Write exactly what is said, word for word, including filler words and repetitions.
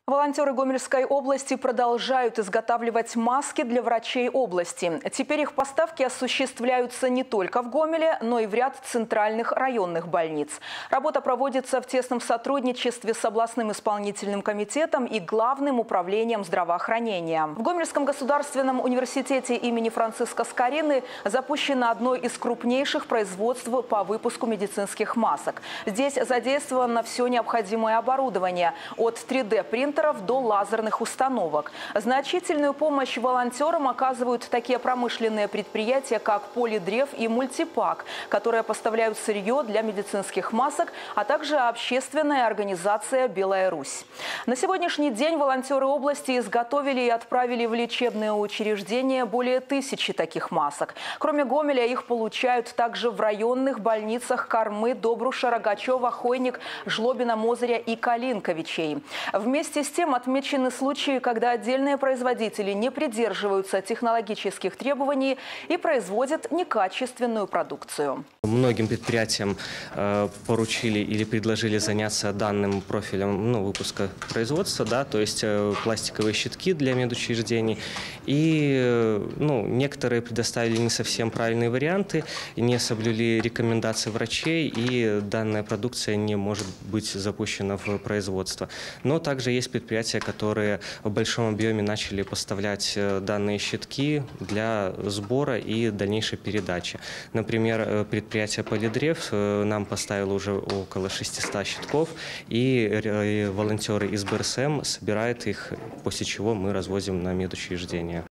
Волонтеры Гомельской области продолжают изготавливать маски для врачей области. Теперь их поставки осуществляются не только в Гомеле, но и в ряд центральных районных больниц. Работа проводится в тесном сотрудничестве с областным исполнительным комитетом и Главным управлением здравоохранения. В Гомельском государственном университете имени Франциска Скорины запущено одно из крупнейших производств по выпуску медицинских масок. Здесь задействовано все необходимое оборудование – от три дэ принтера до лазерных установок. Значительную помощь волонтерам оказывают такие промышленные предприятия, как Полидрев и Мультипак, которые поставляют сырье для медицинских масок, а также общественная организация «Белая Русь». На сегодняшний день волонтеры области изготовили и отправили в лечебные учреждения более тысячи таких масок. Кроме Гомеля, их получают также в районных больницах Кормы, Добруша, Рогачева, Хойник, Жлобина, Мозыря и Калинковичей. Вместе с тем отмечены случаи, когда отдельные производители не придерживаются технологических требований и производят некачественную продукцию. Многим предприятиям э, поручили или предложили заняться данным профилем ну, выпуска производства, да, то есть э, пластиковые щитки для медучреждений. И э, ну, некоторые предоставили не совсем правильные варианты, не соблюли рекомендации врачей, и данная продукция не может быть запущена в производство. Но также есть предприятия, которые в большом объеме начали поставлять данные щитки для сбора и дальнейшей передачи. Например, предприятие Полидрев нам поставило уже около шестисот щитков, и волонтеры из бэ эр эс эм собирают их, после чего мы развозим на медучреждения.